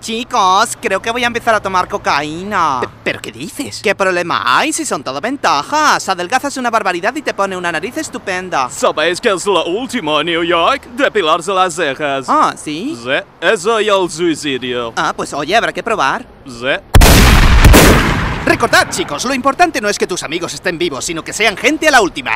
Chicos, creo que voy a empezar a tomar cocaína. ¿Pero qué dices? ¿Qué problema hay si son todo ventajas? Adelgazas una barbaridad y te pone una nariz estupenda. ¿Sabéis que es la última en New York? Depilarse las cejas. Ah, ¿sí? Sí, eso y el suicidio. Ah, pues oye, habrá que probar. Sí. Recordad, chicos, lo importante no es que tus amigos estén vivos, sino que sean gente a la última.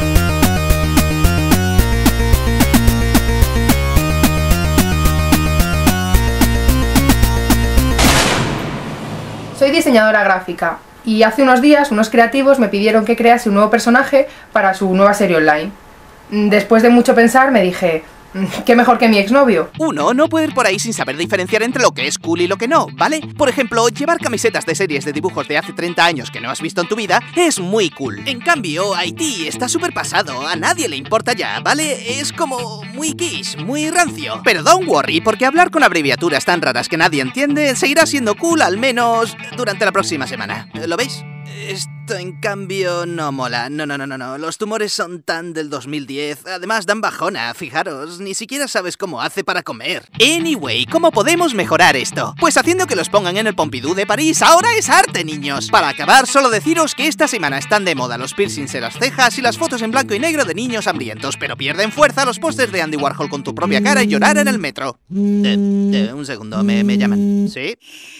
Soy diseñadora gráfica y hace unos días unos creativos me pidieron que crease un nuevo personaje para su nueva serie online. Después de mucho pensar me dije, ¿qué mejor que mi exnovio? Uno no puede ir por ahí sin saber diferenciar entre lo que es cool y lo que no, ¿vale? Por ejemplo, llevar camisetas de series de dibujos de hace 30 años que no has visto en tu vida es muy cool. En cambio, Haití está súper pasado, a nadie le importa ya, ¿vale? Es como muy quiche, muy rancio. Pero don't worry, porque hablar con abreviaturas tan raras que nadie entiende seguirá siendo cool al menos durante la próxima semana. ¿Lo veis? Esto en cambio no mola. No. Los tumores son tan del 2010. Además dan bajona, fijaros. Ni siquiera sabes cómo hace para comer. Anyway, ¿cómo podemos mejorar esto? Pues haciendo que los pongan en el Pompidou de París. Ahora es arte, niños. Para acabar, solo deciros que esta semana están de moda los piercings en las cejas y las fotos en blanco y negro de niños hambrientos. Pero pierden fuerza los pósters de Andy Warhol con tu propia cara y llorar en el metro. Un segundo, me llaman. ¿Sí?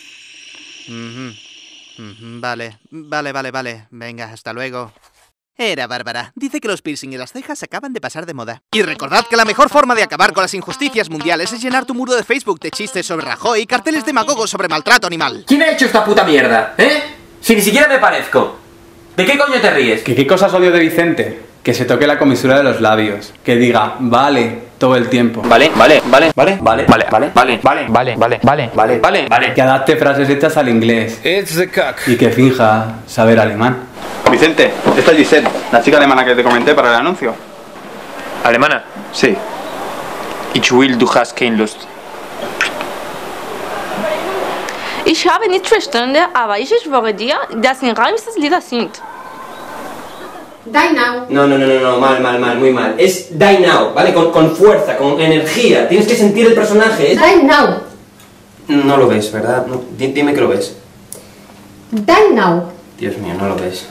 Vale. Venga, hasta luego. Era Bárbara. Dice que los piercing y las cejas acaban de pasar de moda. Y recordad que la mejor forma de acabar con las injusticias mundiales es llenar tu muro de Facebook de chistes sobre Rajoy y carteles demagogos sobre maltrato animal. ¿Quién ha hecho esta puta mierda? Si ni siquiera me parezco. ¿De qué coño te ríes? ¿Qué cosas odio de Vicente? Que se toque la comisura de los labios. Que diga, vale, todo el tiempo. Vale. Que adapte frases hechas al inglés. It's the cock. Y que finja saber alemán. Vicente, esta es Giselle, la chica alemana que te comenté para el anuncio. ¿Alemana? Sí. Ich will, du hast kein Lust. Ich habe nicht verstanden, aber ich schwöre dir, dass in Reims das Lieder singt. Die now. No, mal, muy mal. Es die now, ¿vale? Con fuerza, con energía. Tienes que sentir el personaje. Die now. No lo ves, ¿verdad? No, dime que lo ves. Die now. Dios mío, no lo ves.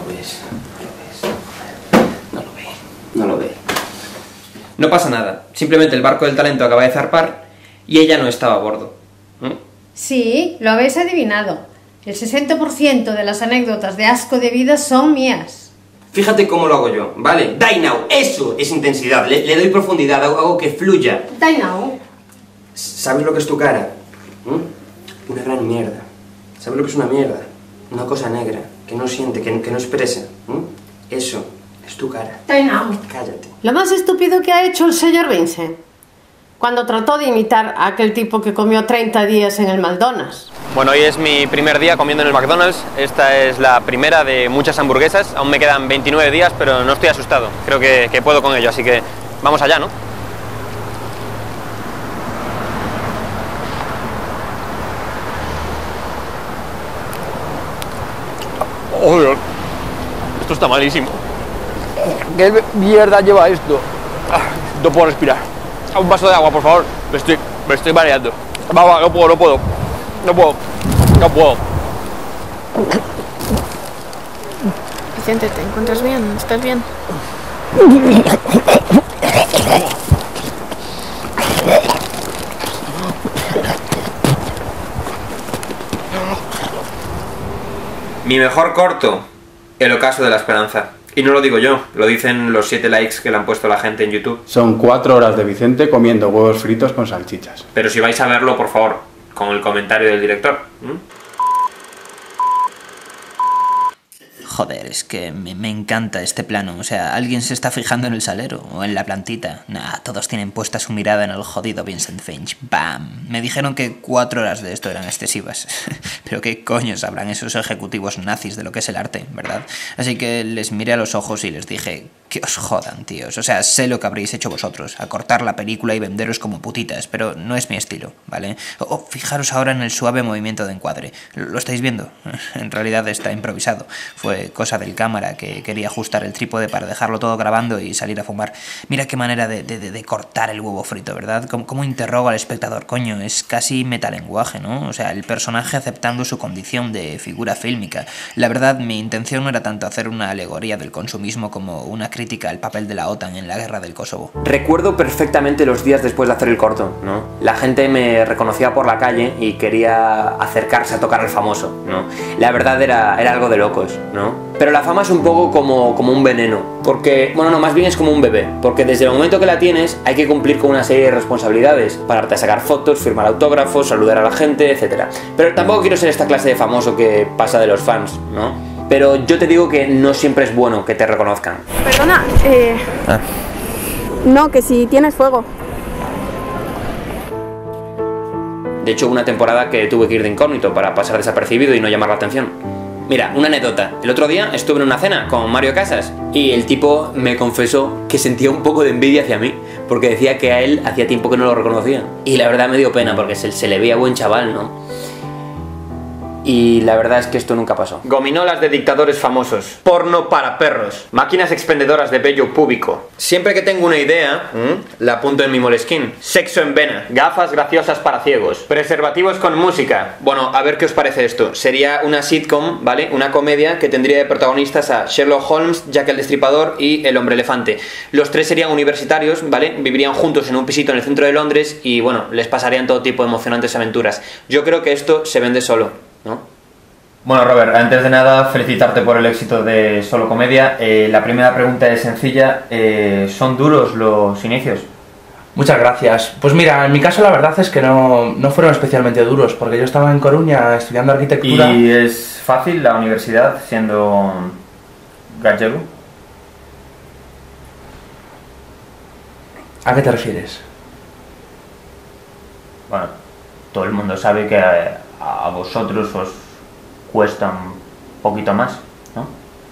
No lo ve. No pasa nada. Simplemente el barco del talento acaba de zarpar y ella no estaba a bordo. Sí, lo habéis adivinado. El 60% de las anécdotas de asco de vida son mías. Fíjate cómo lo hago yo, ¿vale? Die now, eso es intensidad, le doy profundidad, hago que fluya. Die now. ¿Sabes lo que es tu cara? Una gran mierda. ¿Sabes lo que es una mierda? Una cosa negra, que no siente, que no expresa. Eso es tu cara. Die now. Cállate. Lo más estúpido que ha hecho el señor Vincent, cuando trató de imitar a aquel tipo que comió 30 días en el McDonald's. Bueno, hoy es mi primer día comiendo en el McDonald's. Esta es la primera de muchas hamburguesas. Aún me quedan 29 días, pero no estoy asustado. Creo que puedo con ello, así que vamos allá, ¿no? ¡Oh, Dios! Esto está malísimo. ¿Qué mierda lleva esto? No puedo respirar. Un vaso de agua, por favor. Me estoy mareando. Va, no puedo. Vicente, ¿te encuentras bien? ¿Estás bien? Mi mejor corto, El ocaso de la esperanza. Y no lo digo yo, lo dicen los 7 likes que le han puesto la gente en YouTube. Son 4 horas de Vicente comiendo huevos fritos con salchichas. Pero si vais a verlo, por favor, con el comentario del director. Joder, es que me encanta este plano. O sea, ¿alguien se está fijando en el salero? ¿O en la plantita? Nah, todos tienen puesta su mirada en el jodido Vincent Finch. ¡Bam! Me dijeron que 4 horas de esto eran excesivas. Pero qué coño sabrán esos ejecutivos nazis de lo que es el arte, ¿verdad? Así que les miré a los ojos y les dije Que os jodan, tíos. O sea, sé lo que habréis hecho vosotros, a cortar la película y venderos como putitas, pero no es mi estilo, ¿vale? O fijaros ahora en el suave movimiento de encuadre. ¿Lo estáis viendo? En realidad está improvisado. Fue cosa del cámara que quería ajustar el trípode para dejarlo todo grabando y salir a fumar. Mira qué manera de cortar el huevo frito, ¿verdad? ¿Cómo interroga al espectador? Coño, es casi metalenguaje, ¿no? O sea, el personaje aceptando su condición de figura fílmica. La verdad, mi intención no era tanto hacer una alegoría del consumismo como una crítica al papel de la OTAN en la guerra del Kosovo. Recuerdo perfectamente los días después de hacer el corto, ¿no? La gente me reconocía por la calle y quería acercarse a tocar al famoso, ¿no? La verdad era algo de locos, ¿no? Pero la fama es un poco como un veneno, porque, bueno, no, más bien es como un bebé, porque desde el momento que la tienes hay que cumplir con una serie de responsabilidades, pararte a sacar fotos, firmar autógrafos, saludar a la gente, etc. Pero tampoco quiero ser esta clase de famoso que pasa de los fans, ¿no? Pero yo te digo que no siempre es bueno que te reconozcan. Perdona, no, que si tienes fuego. De hecho, una temporada que tuve que ir de incógnito para pasar desapercibido y no llamar la atención. Mira, una anécdota. El otro día estuve en una cena con Mario Casas y el tipo me confesó que sentía un poco de envidia hacia mí, porque decía que a él hacía tiempo que no lo reconocía. Y la verdad me dio pena porque se le veía buen chaval, ¿no? Y la verdad es que esto nunca pasó. Gominolas de dictadores famosos, porno para perros, máquinas expendedoras de vello púbico. Siempre que tengo una idea, la apunto en mi Moleskine. Sexo en vena, gafas graciosas para ciegos, preservativos con música. Bueno, a ver qué os parece esto. Sería una sitcom, ¿vale? Una comedia que tendría de protagonistas a Sherlock Holmes, Jack el Destripador y el Hombre Elefante. Los tres serían universitarios, ¿vale? Vivirían juntos en un pisito en el centro de Londres y, bueno, les pasarían todo tipo de emocionantes aventuras. Yo creo que esto se vende solo, ¿no? Bueno, Robert, antes de nada, felicitarte por el éxito de Solo Comedia. La primera pregunta es sencilla. ¿Son duros los inicios? Muchas gracias. Pues mira, en mi caso la verdad es que no fueron especialmente duros, porque yo estaba en Coruña estudiando arquitectura. ¿Y es fácil la universidad siendo gallego? ¿A qué te refieres? Bueno, todo el mundo sabe que a vosotros os cuesta un poquito más, ¿no?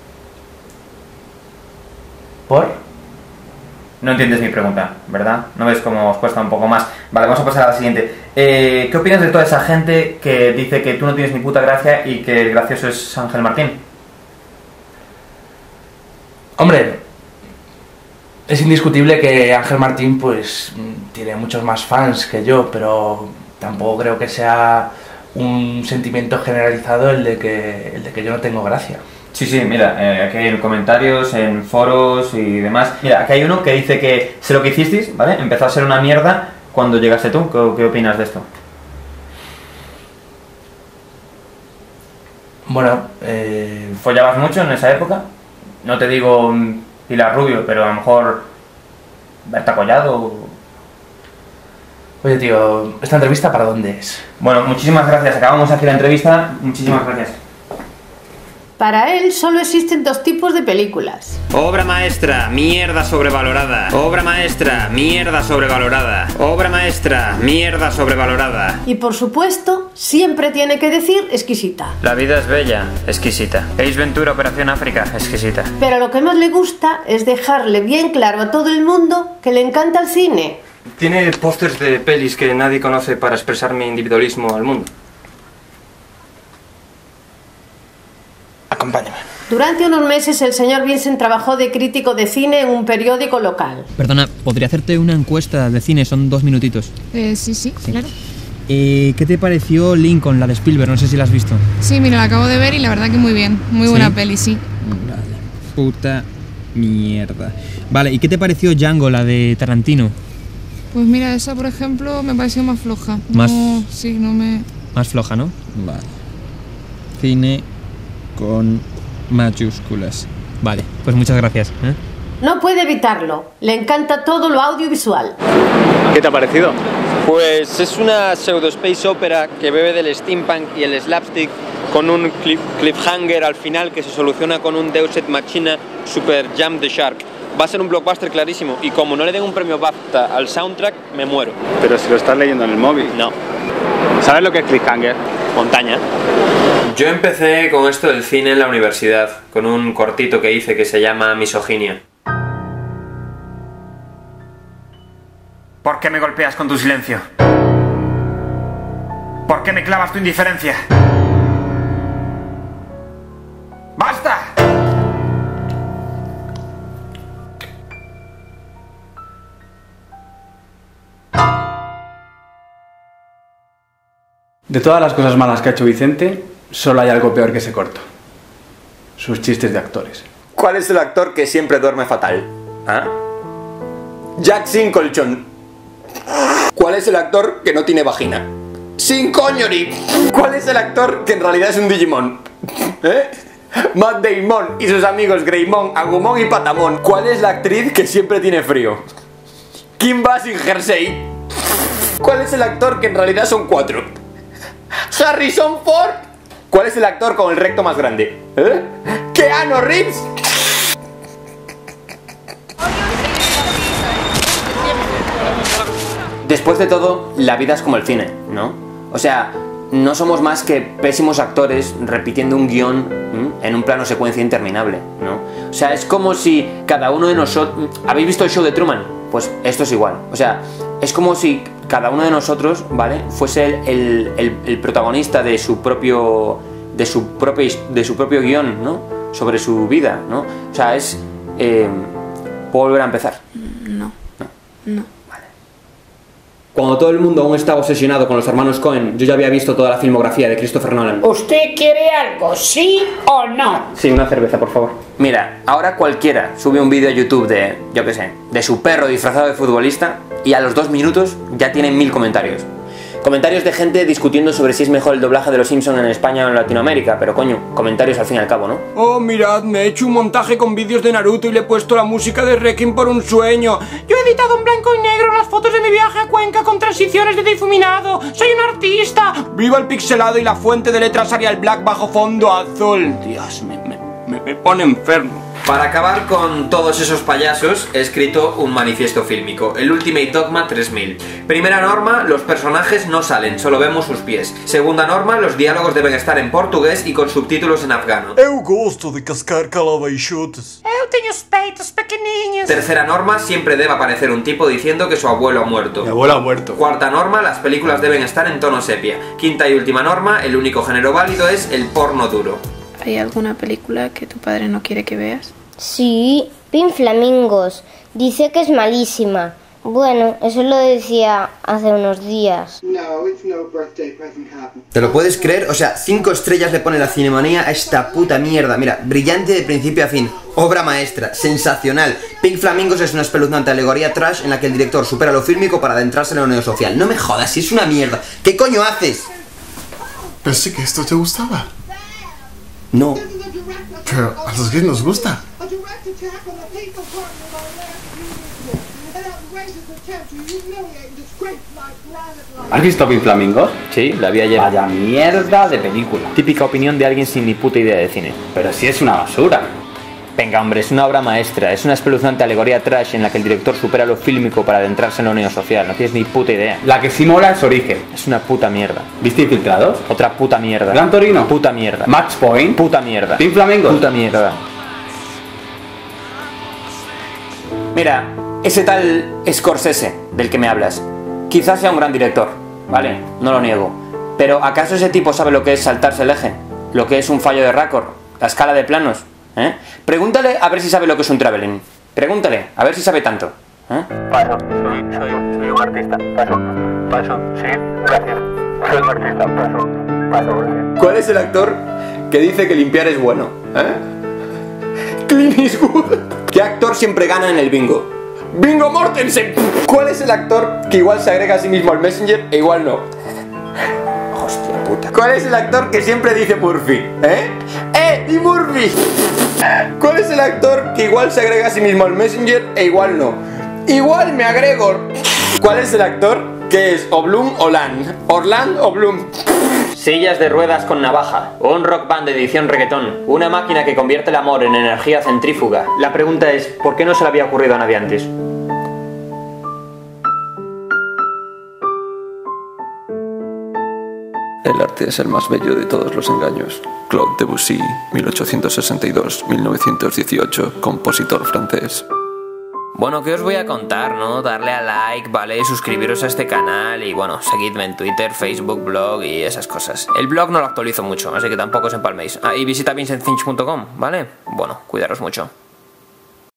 ¿Por? No entiendes mi pregunta, ¿verdad? ¿No ves cómo os cuesta un poco más? Vale, vamos a pasar a la siguiente. ¿Qué opinas de toda esa gente que dice que tú no tienes ni puta gracia y que el gracioso es Ángel Martín? Hombre, es indiscutible que Ángel Martín pues tiene muchos más fans que yo, pero tampoco creo que sea un sentimiento generalizado el de que yo no tengo gracia. Sí, mira, aquí hay comentarios, en foros y demás. Mira, aquí hay uno que dice que sé lo que hicisteis, ¿vale? Empezó a ser una mierda cuando llegaste tú. ¿Qué opinas de esto? Bueno, ¿follabas mucho en esa época? No te digo Pilar Rubio, pero a lo mejor Berta Collado. Oye, tío, ¿esta entrevista para dónde es? Bueno, muchísimas gracias. Acabamos aquí la entrevista. Muchísimas gracias. Para él solo existen dos tipos de películas. Obra maestra, mierda sobrevalorada. Obra maestra, mierda sobrevalorada. Obra maestra, mierda sobrevalorada. Y por supuesto, siempre tiene que decir exquisita. La vida es bella, exquisita. Ace Ventura, Operación África, exquisita. Pero lo que más le gusta es dejarle bien claro a todo el mundo que le encanta el cine. Tiene pósters de pelis que nadie conoce para expresar mi individualismo al mundo. Acompáñame. Durante unos meses el señor Vincent trabajó de crítico de cine en un periódico local. Perdona, ¿podría hacerte una encuesta de cine? Son 2 minutitos. Sí, claro. ¿Qué te pareció Lincoln, la de Spielberg? No sé si la has visto. Sí, mira, la acabo de ver y la verdad que muy bien. Muy buena peli, sí. Vale. Puta mierda. Vale, ¿y qué te pareció Django, la de Tarantino? Pues mira, esa por ejemplo me pareció más floja. Más floja, ¿no? Vale. Cine con mayúsculas. Vale, pues muchas gracias. No puede evitarlo. Le encanta todo lo audiovisual. ¿Qué te ha parecido? Pues es una pseudo space opera que bebe del steampunk y el slapstick con un cliffhanger al final que se soluciona con un Deus Ex Machina Super Jump the Shark. Va a ser un blockbuster clarísimo y como no le den un premio BAFTA al soundtrack, me muero. Pero si lo estás leyendo en el móvil. No. ¿Sabes lo que es cliffhanger? Montaña. Yo empecé con esto del cine en la universidad, con un cortito que hice que se llama Misoginia. ¿Por qué me golpeas con tu silencio? ¿Por qué me clavas tu indiferencia? ¡Basta! De todas las cosas malas que ha hecho Vicente, solo hay algo peor que ese corto. Sus chistes de actores. ¿Cuál es el actor que siempre duerme fatal? ¿Ah? Jack sin colchón. ¿Cuál es el actor que no tiene vagina? Sin coñori. ¿Cuál es el actor que en realidad es un Digimon? ¿Eh? Matt Damon y sus amigos Greymon, Agumon y Patamon. ¿Cuál es la actriz que siempre tiene frío? Kim Basinger-Sei. ¿Cuál es el actor que en realidad son 4? Harrison Ford. ¿Cuál es el actor con el recto más grande? ¿Eh? Keanu Reeves. Después de todo, la vida es como el cine, ¿no? O sea, no somos más que pésimos actores repitiendo un guión en un plano secuencia interminable, ¿no? O sea, es como si cada uno de nosotros... ¿Habéis visto el show de Truman? Pues esto es igual. O sea, es como si cada uno de nosotros, ¿vale? Fuese el protagonista de su propio guión, ¿no? Sobre su vida, ¿no? O sea, es... ¿puedo volver a empezar? No. Cuando todo el mundo aún estaba obsesionado con los hermanos Coen, yo ya había visto toda la filmografía de Christopher Nolan. ¿Usted quiere algo, sí o no? Sí, una cerveza, por favor. Mira, ahora cualquiera sube un vídeo a YouTube de, yo qué sé, de su perro disfrazado de futbolista y a los 2 minutos ya tienen 1000 comentarios. Comentarios de gente discutiendo sobre si es mejor el doblaje de Los Simpson en España o en Latinoamérica, pero coño, comentarios al fin y al cabo, ¿no? Oh, mirad, me he hecho un montaje con vídeos de Naruto y le he puesto la música de Requiem por un sueño. Yo he editado en blanco y negro las fotos de mi viaje a Cuenca con transiciones de difuminado. ¡Soy un artista! ¡Viva el pixelado y la fuente de letras Arial Black bajo fondo azul! Dios, me pone enfermo. Para acabar con todos esos payasos, he escrito un manifiesto fílmico, el Ultimate Dogma 3000. Primera norma, los personajes no salen, solo vemos sus pies. Segunda norma, los diálogos deben estar en portugués y con subtítulos en afgano. Eu gosto de cascar calabeixotes. Eu tenho os peitos pequenininhos. Tercera norma, siempre debe aparecer un tipo diciendo que su abuelo ha muerto. Mi abuelo ha muerto. Cuarta norma, las películas deben estar en tono sepia. Quinta y última norma, el único género válido es el porno duro. ¿Hay alguna película que tu padre no quiere que veas? Sí, Pink Flamingos. Dice que es malísima. Bueno, eso lo decía hace unos días. ¿Te lo puedes creer? O sea, 5 estrellas le pone la Cinemanía a esta puta mierda. Mira, brillante de principio a fin. Obra maestra, sensacional. Pink Flamingos es una espeluznante alegoría trash en la que el director supera lo fílmico para adentrarse en lo neosocial. No me jodas, si es una mierda. ¿Qué coño haces? Pensé que esto te gustaba. No. Pero a los gays nos gusta. ¿Has visto Pink Flamingos? Sí, la vi ayer. Vaya mierda de película. Típica opinión de alguien sin ni puta idea de cine. Pero si es una basura. Venga, hombre, es una obra maestra. Es una espeluznante alegoría trash en la que el director supera lo fílmico para adentrarse en lo neosocial. No tienes ni puta idea. La que sí mola es Origen. Es una puta mierda. ¿Viste Infiltrados? Otra puta mierda. Gran Torino. Puta mierda. Match Point. Puta mierda. Pink Flamingos. Puta mierda. Mira, ese tal Scorsese del que me hablas, quizás sea un gran director, ¿vale? No lo niego. Pero ¿acaso ese tipo sabe lo que es saltarse el eje? ¿Lo que es un fallo de raccord? ¿La escala de planos? ¿Eh? Pregúntale a ver si sabe lo que es un traveling. Pregúntale, a ver si sabe tanto. ¿Eh? Paso, soy un artista. Paso, sí, gracias. Soy un artista, paso, gracias. ¿Cuál es el actor que dice que limpiar es bueno? ¿Eh? Clint Eastwood. ¿Qué actor siempre gana en el bingo? ¡Bingo Mortensen! ¿Cuál es el actor que igual se agrega a sí mismo al Messenger e igual no? Hostia puta. ¿Cuál es el actor que siempre dice Murphy? ¡Di Murphy! ¿Cuál es el actor que igual se agrega a sí mismo al Messenger e igual no? ¡Igual me agrego! ¿Cuál es el actor que es o Bloom o Land? ¿Orland o Bloom? Sillas de ruedas con navaja, un rock band de edición reggaetón, una máquina que convierte el amor en energía centrífuga. La pregunta es, ¿por qué no se le había ocurrido a nadie antes? El arte es el más bello de todos los engaños. Claude Debussy, 1862-1918, compositor francés. Bueno, ¿qué os voy a contar, no? Darle a like, ¿vale? Suscribiros a este canal y, bueno, seguidme en Twitter, Facebook, blog y esas cosas. El blog no lo actualizo mucho, así que tampoco os empalméis. Ah, y visita vincentfinch.com, ¿vale? Bueno, cuidaros mucho.